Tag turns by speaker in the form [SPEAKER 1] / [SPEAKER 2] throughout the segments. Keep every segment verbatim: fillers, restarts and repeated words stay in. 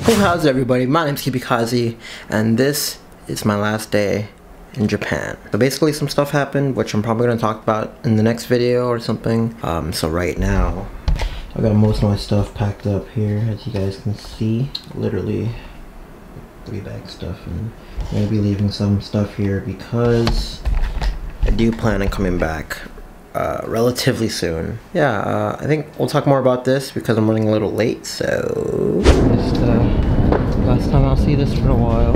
[SPEAKER 1] Oh, how's everybody? My name's Kibikaze, and this is my last day in Japan. So basically some stuff happened, which I'm probably going to talk about in the next video or something. Um, so right now, I got most of my stuff packed up here, as you guys can see. Literally three bag stuff, and I'm going to be leaving some stuff here because I do plan on coming back uh, relatively soon. Yeah, uh, I think we'll talk more about this because I'm running a little late, so... Just, uh, last time I'll see this for a while.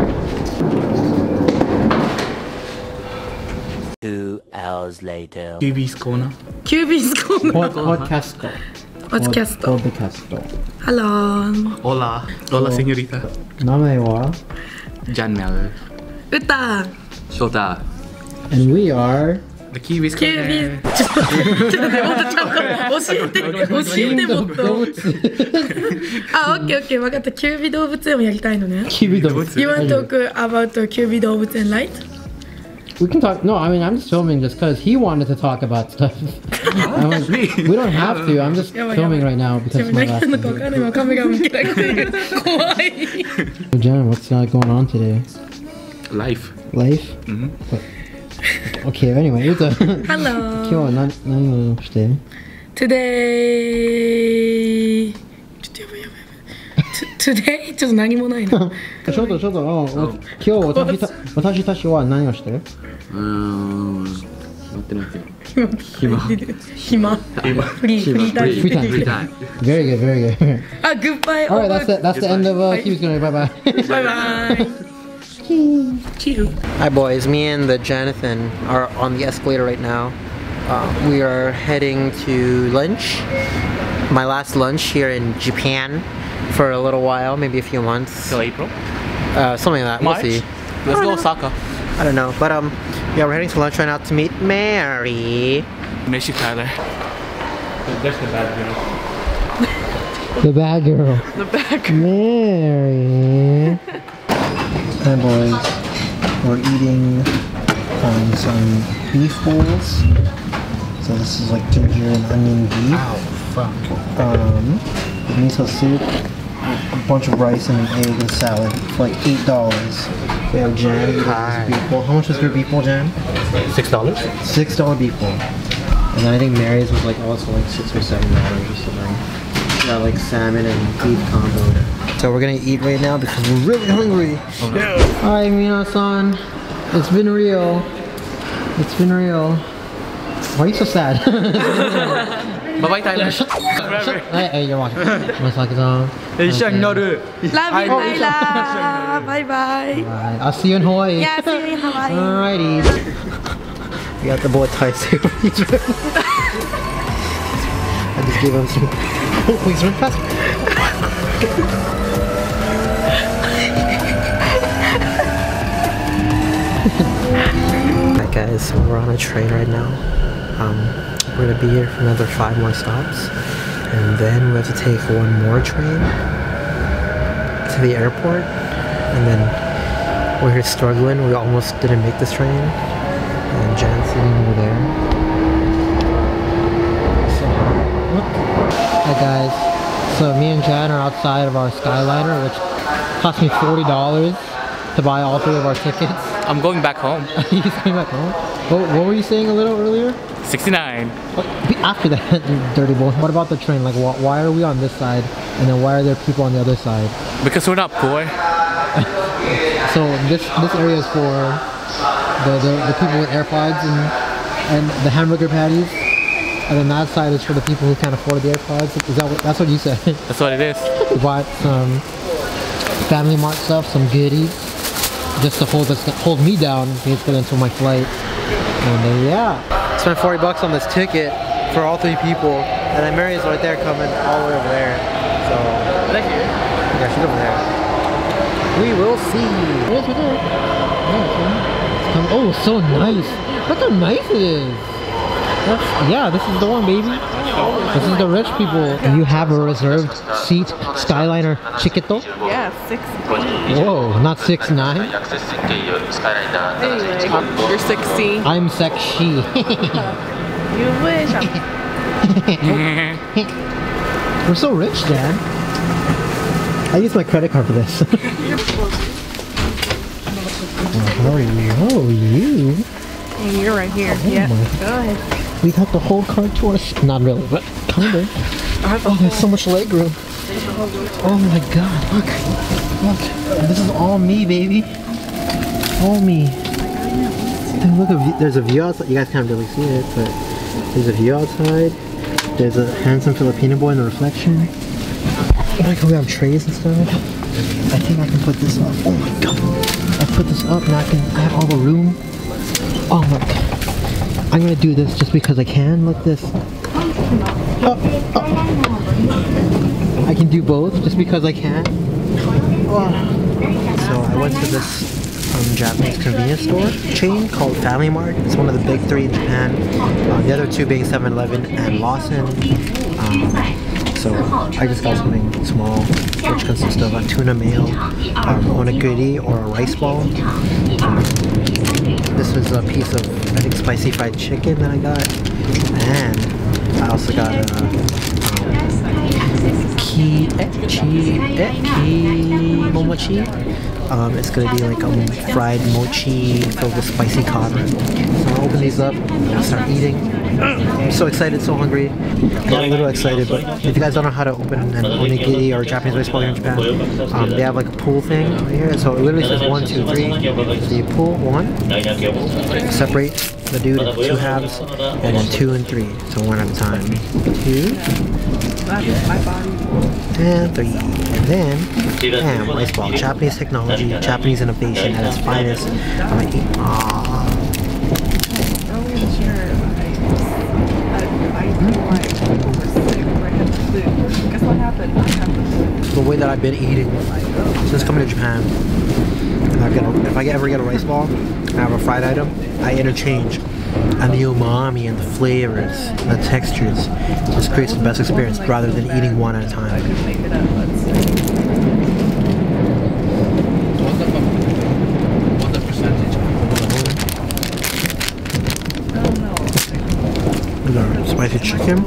[SPEAKER 2] Two hours later.
[SPEAKER 3] Q B's corner.
[SPEAKER 4] Q B's corner.
[SPEAKER 1] What, podcast?
[SPEAKER 4] Podcast.
[SPEAKER 1] Podcast.
[SPEAKER 4] Hello.
[SPEAKER 3] Hola. Hola, señorita.
[SPEAKER 1] 名前は
[SPEAKER 3] Janmel.
[SPEAKER 4] 歌
[SPEAKER 3] Shota.
[SPEAKER 1] And we are
[SPEAKER 3] The Q B's
[SPEAKER 4] Q
[SPEAKER 3] corner.
[SPEAKER 4] B ちょっと待ってちょっと待ってもっとちゃんと教えて教えてもっとあ、オッケーオッケー分かった。キュービ動物園をやりたいのね。
[SPEAKER 1] キュービ動物園
[SPEAKER 4] You want to talk about キュービ動物園 right?
[SPEAKER 1] We can talk. No, I mean I'm just filming just because he wanted to talk about stuff. I'm like, we don't have to. I'm just filming right now because it's my last day. Jen, what's uh, going on today?
[SPEAKER 3] Life.
[SPEAKER 1] Life?
[SPEAKER 3] Mm-hmm.
[SPEAKER 1] Okay, anyway, it's a
[SPEAKER 4] Hello.
[SPEAKER 1] 今日は何何をして
[SPEAKER 4] Today ちょっとやばいやばいやばい Today ちょっと何もないな。
[SPEAKER 1] ちょっとちょっと今日私た私たちは何をしてる？
[SPEAKER 3] うーん。待って待って。
[SPEAKER 4] 暇暇フリーフリータイム
[SPEAKER 1] Free time. Free time. Very good, very good.
[SPEAKER 4] あ、グッバイ。
[SPEAKER 1] Alright, that's the, that's the end of uh, Kiwi's Gonna. Bye bye.
[SPEAKER 4] Bye bye. Chill.
[SPEAKER 1] Hi boys, me and the Jonathan are on the escalator right now. Uh, we are heading to lunch. My last lunch here in Japan for a little while, maybe a few months.
[SPEAKER 3] Till April?
[SPEAKER 1] Uh, something like that.
[SPEAKER 3] March?
[SPEAKER 1] We'll see.
[SPEAKER 3] Let's go Osaka.
[SPEAKER 1] I don't know, but um, yeah, we're heading to lunch right now to meet Mary.
[SPEAKER 3] Miss you, Tyler. That's the bad girl.
[SPEAKER 1] The bad girl.
[SPEAKER 4] The back.
[SPEAKER 1] Mary. Hi boys, we're eating um, some beef bowls. So this is like ginger and onion beef.
[SPEAKER 3] Ow, fuck.
[SPEAKER 1] Um, miso soup, a bunch of rice and an egg and salad for like eight dollars. We have jam. We have this beef bowl. How much was your beef bowl, Jam?
[SPEAKER 3] Six dollars?
[SPEAKER 1] Six dollar beef bowl. And then I think Mary's was like also like six or seven dollars or something. We got like salmon and beef combo. So we're gonna eat right now because we're really hungry.
[SPEAKER 3] Oh, no.
[SPEAKER 1] Hi, Mina-san. It's been real. It's been real. Why are you so sad?
[SPEAKER 3] Bye bye, Tyler.
[SPEAKER 1] Hey, hey, you're watching. Masaki-san.
[SPEAKER 3] Hey, Shagnoru.
[SPEAKER 4] Love you, Tyler. Bye bye.
[SPEAKER 1] Alright, I'll see you in Hawaii.
[SPEAKER 4] Yeah, see you in Hawaii.
[SPEAKER 1] Alrighty. We got the boy Tyson. He's ready. I just gave him some. Oh, please run fast. Alright guys, so we're on a train right now. Um, we're gonna be here for another five more stops, and then we have to take one more train to the airport, and then we're here struggling. We almost didn't make this train, and Jan's sitting over there. So, hi guys. So me and Jan are outside of our Skyliner, which cost me forty dollars to buy all three of our tickets.
[SPEAKER 3] I'm going back home.
[SPEAKER 1] He's going back home? What, what were you saying a little earlier?
[SPEAKER 3] sixty-nine.
[SPEAKER 1] Oh, after that, you dirty boy. What about the train? Like, wh why are we on this side, and then why are there people on the other side?
[SPEAKER 3] Because we're not poor.
[SPEAKER 1] So this this area is for the, the, the people with AirPods and, and the hamburger patties. And then that side is for the people who can't afford the AirPods. Is that what, that's what you said?
[SPEAKER 3] That's what it is.
[SPEAKER 1] We bought some Family Mart stuff, some goodies, just to hold us, hold me down basically until my flight. And then yeah, spent forty bucks on this ticket for all three people. And then Mary's right there coming all the way over there. So
[SPEAKER 3] Thank you.
[SPEAKER 1] yeah, she's over there. We will see. Oh, it's right there. Yeah, it's right. It's coming. Oh, so nice. Look how nice it is. That's, yeah, this is the one, baby. This is the rich people. You have a reserved seat, Skyliner Chiquito?
[SPEAKER 4] Yeah, six B.
[SPEAKER 1] Whoa, not six nine?
[SPEAKER 4] Anyway, you're sixty.
[SPEAKER 1] I'm sexy.
[SPEAKER 4] You wish.
[SPEAKER 1] We're so rich, Dad. I use my credit card for this. Oh, oh, you.
[SPEAKER 4] And you're right here.
[SPEAKER 1] Oh
[SPEAKER 4] yeah.
[SPEAKER 1] My.
[SPEAKER 4] Go ahead.
[SPEAKER 1] We got the whole car to us. Not really, but kind of. Oh, there's so much leg room. Oh my god, look. Look. This is all me, baby. All me. Dude, look, there's a view outside. You guys can't really see it, but there's a view outside. There's a handsome Filipino boy in the reflection. Like, we have trays and stuff. I think I can put this up. Oh my god. I put this up now. I can I have all the room. Oh my god. I'm gonna do this just because I can. Look this. Oh, oh. I can do both just because I can. Oh. So I went to this um, Japanese convenience store chain called Family Mart. It's one of the big three in Japan. Uh, the other two being seven eleven and Lawson. Um, So I just got something small, which consists of a tuna mayo, um, onigiri or a rice ball. Um, this was a piece of, I think, spicy fried chicken that I got, and I also got a um, ki echi eki momochi. Um, it's gonna be like a um, fried mochi filled with spicy cod. So I'll open these up and I'll start eating. I'm so excited, so hungry. I'm a little excited, but if you guys don't know how to open an onigiri or Japanese rice ball here in Japan, um, they have like a pull thing over here. So it literally says one, two, three. So you pull one, separate the dude into two halves, and then two and three. So one at a time. Two. And three. And then, bam, rice ball. Japanese technology, Japanese innovation at its finest. I'm gonna eat. Aww. The way that I've been eating since coming to Japan, if I, get a, if I ever get a rice ball and I have a fried item, I interchange. And the umami and the flavors and the textures just creates the best experience rather than eating one at a time. With our spicy chicken.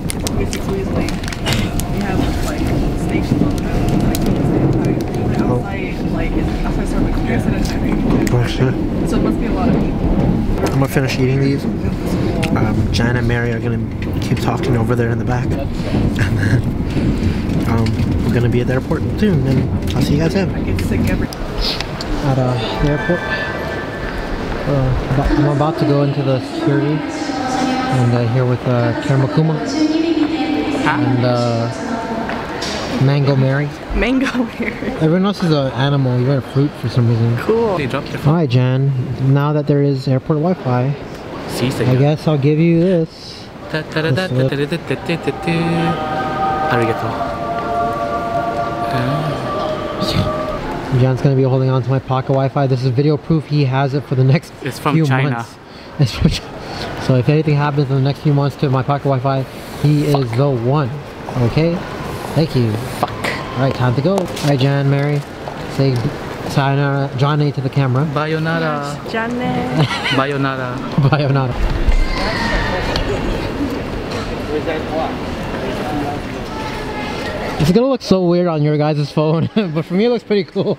[SPEAKER 1] Oh shit. So it must be a lot of people. I'm gonna finish eating these. Um, Jan and Mary are gonna keep talking over there in the back. And then um, we're gonna be at the airport soon, and I'll see you guys then. At uh, the airport. Uh, I'm about to go into the security. And uh, here with uh, Karamakuma. And uh, Mango Mary.
[SPEAKER 4] Mango Mary.
[SPEAKER 1] Everyone else is an animal. You're a fruit for some reason.
[SPEAKER 4] Cool.
[SPEAKER 1] Alright, Jan. Now that there is airport Wi-Fi, I guess I'll give you this. Jan's gonna be holding on to my pocket Wi-Fi. This is video proof he has it for the next
[SPEAKER 3] It's from
[SPEAKER 1] few
[SPEAKER 3] China.
[SPEAKER 1] months. It's from China. So if anything happens in the next few months to my pocket Wi-Fi, he is Fuck. the one. Okay? Thank you.
[SPEAKER 3] Fuck.
[SPEAKER 1] Alright, time to go. Alright, Jan, Mary. Say sayonara, Johnny to the camera.
[SPEAKER 3] Bayonara.
[SPEAKER 4] Johnny.
[SPEAKER 3] Bayonara.
[SPEAKER 1] Bayonara. It's gonna look so weird on your guys' phone, but for me it looks pretty cool.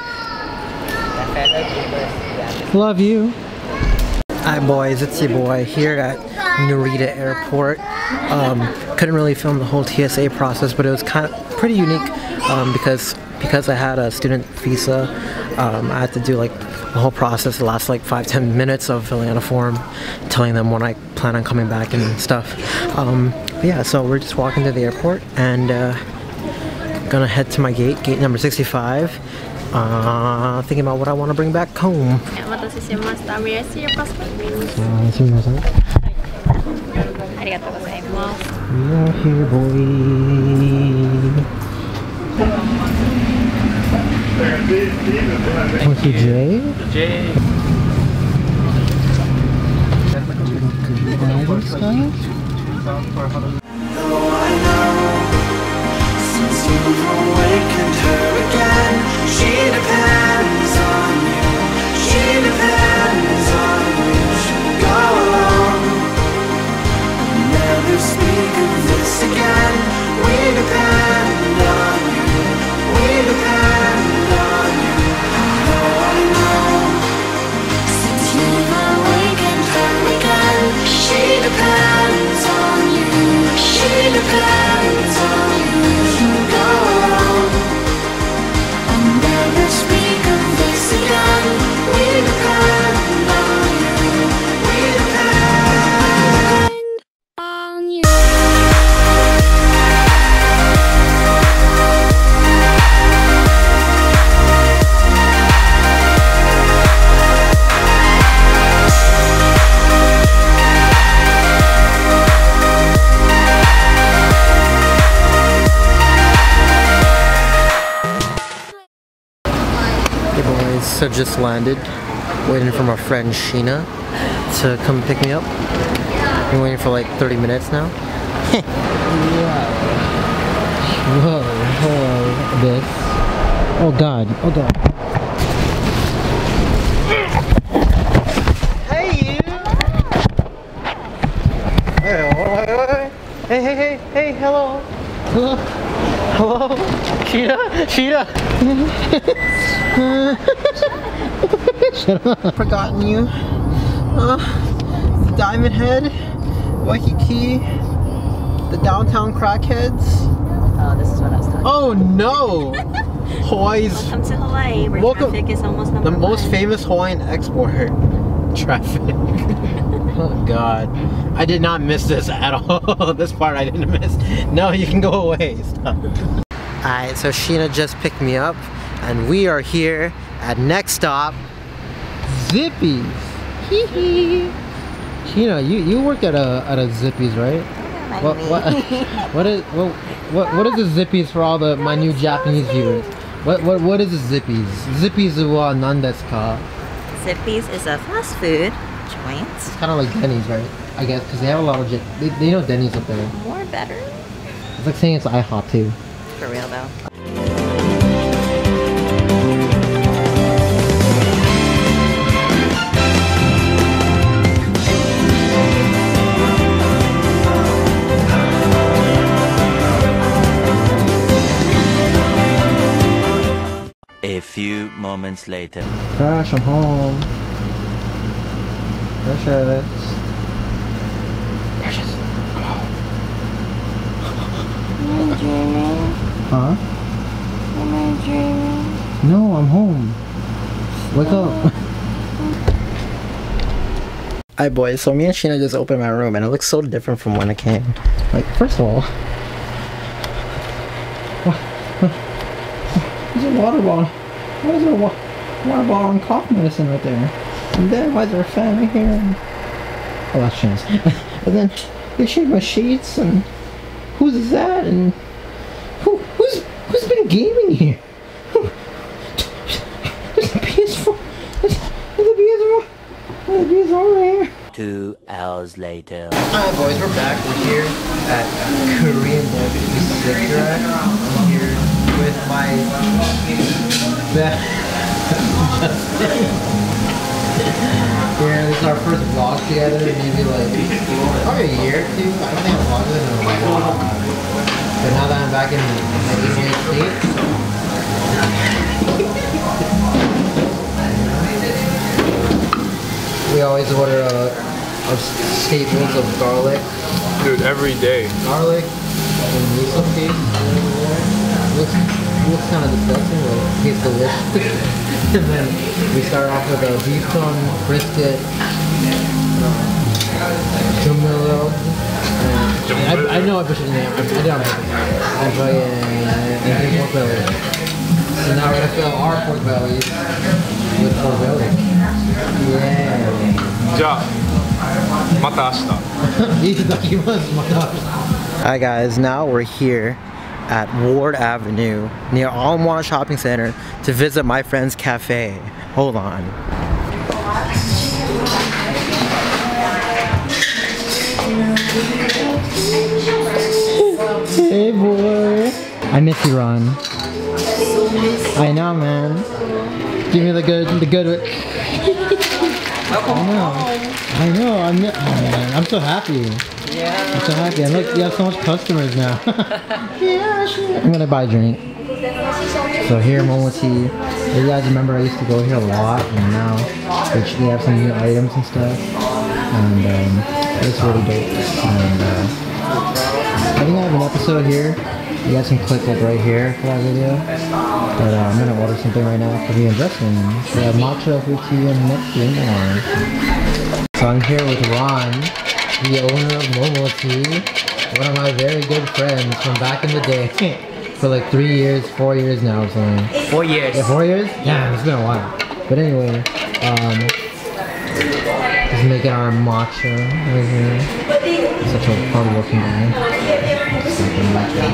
[SPEAKER 1] Love you. Hi boys, it's your boy here at Narita Airport. Um, couldn't really film the whole T S A process, but it was kind of pretty unique um, because because I had a student visa. Um, I had to do like the whole process. The last like five ten minutes of filling out a form, telling them when I plan on coming back and stuff. Um, but yeah, so we're just walking to the airport and uh, gonna head to my gate, gate number sixty-five. Uh, thinking about what I want to bring back home. Uh, we are here, boy. Thank you, Jay.
[SPEAKER 3] Jay.
[SPEAKER 5] Since you've awakened her again, she depends on you. She depends on you. She'll go along. Never speak of this again. We depend on you. We depend. never speak of this again. We depend on you. We depend on you.
[SPEAKER 1] So just landed, waiting for my friend Sheena to come pick me up. Been waiting for like thirty minutes now. Wow. Whoa, whoa, this. Oh god, oh god. Hey you! Hey, wait, wait, wait. Hey, hey, hey, hey, hello. Hello? Hello? Sheena? Sheena? Shut up. Forgotten you. Uh, Diamond Head, Waikiki, the downtown crackheads.
[SPEAKER 6] Oh, this is what I was talking about.
[SPEAKER 1] Oh no! Hawaii's.
[SPEAKER 6] Welcome to Hawaii, where
[SPEAKER 1] Welcome-
[SPEAKER 6] traffic is almost number
[SPEAKER 1] The most
[SPEAKER 6] one.
[SPEAKER 1] famous Hawaiian exporter. Traffic. Oh god. I did not miss this at all. This part I didn't miss. No, you can go away. Stop. Alright, so Sheena just picked me up and we are here at next stop, Zippy's. Hee hee. Sheena, you, you work at a at a Zippy's, right? What what what is what what what is the Zippy's for all the my new Japanese viewers? What what what is the Zippy's? Zippy's wa nan desu ka?
[SPEAKER 6] Zippy's is a fast food joint.
[SPEAKER 1] It's kind of like Denny's, right? I guess because they have a lot of j they, they know Denny's up there.
[SPEAKER 6] More better.
[SPEAKER 1] It's like saying it's IHOP too.
[SPEAKER 6] For real though.
[SPEAKER 2] A few moments later.
[SPEAKER 1] Crash, I'm home. Precious. Precious.
[SPEAKER 7] Am I dreaming?
[SPEAKER 1] Huh?
[SPEAKER 7] Am I dreaming?
[SPEAKER 1] No, I'm home. Wake up. Hi boys, so me and Sheena just opened my room and it looks so different from when I came. Like, first of all, there's a water bottle. Why is there a wa water bottle and cough medicine right there? And then why is there a fan right here? And oh, that's Sheena's. And then they changed my sheets and who's that? And who who's who's been gaming here? Who, there's a P S four. There's, there's a P S four. There's a P S four right here.
[SPEAKER 2] Two hours later.
[SPEAKER 1] Alright boys, we're back. We're here at Korean barbecue Sikra. I'm here with my best Yeah, this is our first vlog together, maybe like probably a year or two. I don't think I've vlogged with him in a while. But now that I'm back in the United States, we always order uh, our staples of garlic.
[SPEAKER 3] Dude, every day.
[SPEAKER 1] Garlic and miso paste. Looks, looks kind of disgusting, but it tastes delicious. And then we start off with a beef tongue, brisket, jumbo. I, I know I butchered the name. I, I don't know. And fucking pork belly. So now we're gonna fill our pork bellies with pork belly. Yeah.
[SPEAKER 3] じゃあ、また明日。
[SPEAKER 1] Hi guys, now we're here at Ward Avenue near Almwana Shopping Center to visit my friend's cafe. Hold on. Hey boy. I miss you, Ron. I know, man. Give me the good, the good. I know. I know. I'm. Oh man, I'm so happy.
[SPEAKER 6] Yeah.
[SPEAKER 1] I'm so happy. And look, you have so much customers now. Yeah, sure. I'm gonna buy a drink. So here, Momo Tea. You guys remember I used to go here a lot, and now they they have some new items and stuff. And um, it's really dope. And uh, I think I have an episode here. You guys can click like right here for that video. But uh, I'm gonna order or something right now because we are dressing. We have matcha fruit tea and next thing more. So I'm here with Ron, the owner of Momo Tea, one of my very good friends from back in the day. For like three years, four years now or something.
[SPEAKER 8] Four years.
[SPEAKER 1] Yeah, four years? Yeah, it's been a while. But anyway, um, just making our matcha right here. Such a hard-working guy. Just making matcha.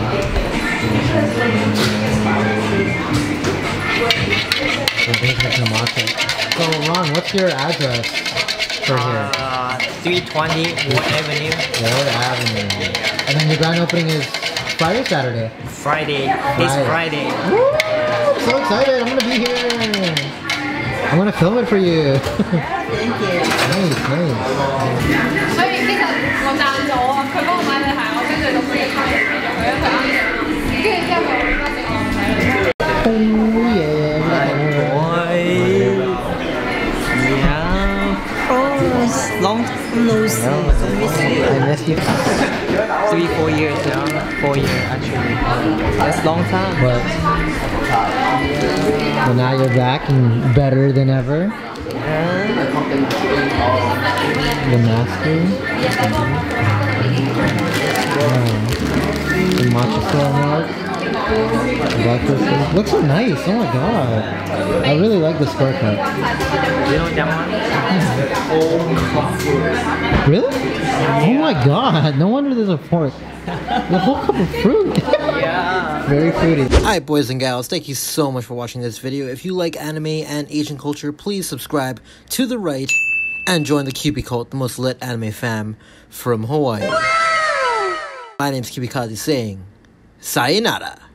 [SPEAKER 1] So he's making a matcha. So Ron, what's your address for here?
[SPEAKER 8] Uh, three twenty Ward Avenue.
[SPEAKER 1] Ward Avenue. And then your grand opening is Friday or Saturday?
[SPEAKER 8] Friday. This Friday.
[SPEAKER 1] Woo! I'm so excited. I'm gonna be here. I'm gonna film it for you. Thank you. Nice, nice.
[SPEAKER 9] 所以其實我贊咗啊，佢幫我買對鞋，我跟住就自己買咗佢一對啱嘅，跟住之後佢翻成我睇。
[SPEAKER 1] Oh yeah,
[SPEAKER 8] Boy. Yeah, of course. Long time no see. I miss you.
[SPEAKER 1] I miss you.
[SPEAKER 8] Three, four years now. Four years actually. That's a long time.
[SPEAKER 1] But, but now you're back and better than ever. The master. Wow. The matcha flower milk. Looks so nice. Oh my god. I really like the square cup.
[SPEAKER 8] You know that one?
[SPEAKER 1] Really? Oh my god. No wonder there's a fork. The whole cup of fruit.
[SPEAKER 8] Yeah.
[SPEAKER 1] Very fruity. Alright boys and gals, thank you so much for watching this video. If you like anime and Asian culture, please subscribe to the right and join the Cupid Cult, the most lit anime fam from Hawaii. My name's Cupid saying sayonara.